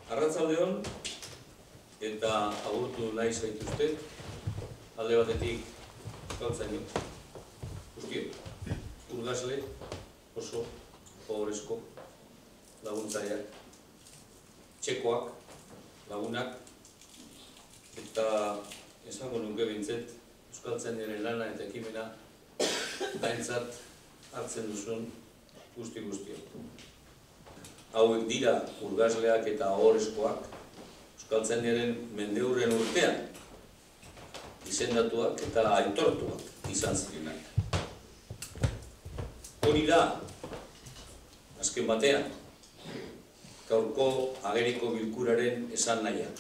Arratsaldeon eta agurtu nahi zaituzte alde batetik euskaltzaino guztiok, urgasle oso ohorezko laguntzaileak, txekoak, lagunak, eta esango nuke behintzat euskaltzainaren lana eta ekimena aintzat hartzen duzun guztiok. Hauek dira urgasleak eta ohorezkoak euskaltzainaren mendeurren urtean izendatuak eta aitortuak izan zirenak. Hori da, azken batean, gaurko ageriko bilkuraren esan nahia.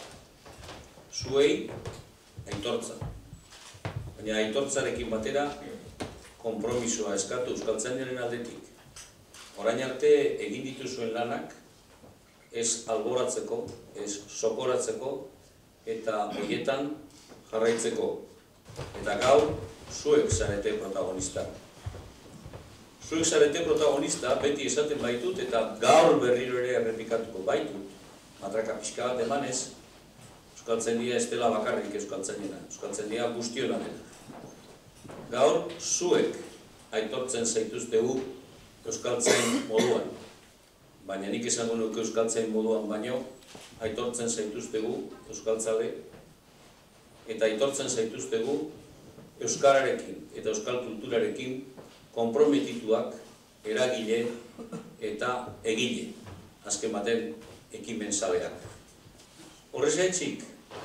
Zuei aitortza, baina aitortzarekin batera konpromisoa eskatu euskaltzainaren aldetik. Orain arte egin dituzuen lanak ez alboratzeko, ez sokoratzeko eta horietan jarraitzeko. Eta gaur, zuek zarete protagonista. Zuek zarete protagonista beti esaten baitut eta gaur berriro ere errepikatuko baitut. Matraka pixka bat emanez, euskaltzaindia ez dela bakarrik euskaltzainena, euskaltzaindia guztiona dela. Gaur, zuek aitortzen zaituztegu euskaltzain moduan, baina nik esango nuke euskaltzain moduan baino, aitortzen zaituztegu euskaltzale, eta aitortzen zaituztegu euskararekin eta euskal kulturarekin konprometituak eragile eta egile, azken baten ekimen zaleak. Horrezaitzik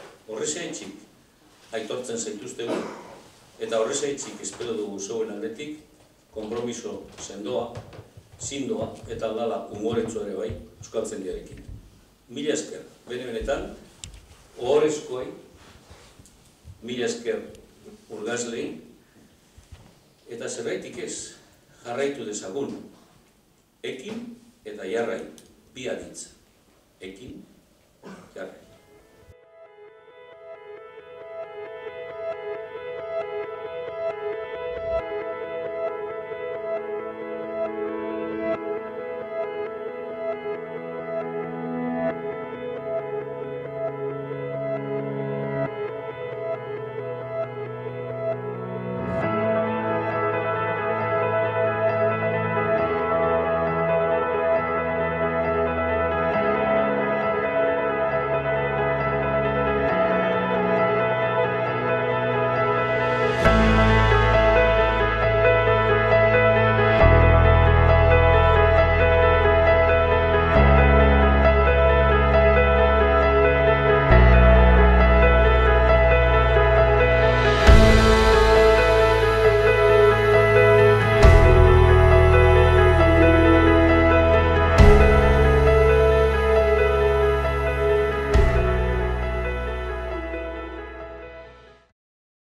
aitortzen zaituztegu, eta horrezaitzik espero dugu zeuen aldetik, konpromiso sendoa, zindoa eta aldala humoretsua ere bai euskaltzaindiarekin. Mila esker, benetan, ohorezkoei, mila esker urgaslei, eta zerraitik ez, jarraitu dezagun, ekin eta jarrai, bi aditza. Ekin, jarrai.